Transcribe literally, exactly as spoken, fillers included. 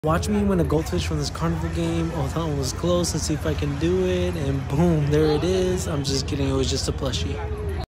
Watch me win a goldfish from this carnival game. Oh, that one was close. Let's see if I can do it. And boom, there it is. I'm just kidding. It was just a plushie.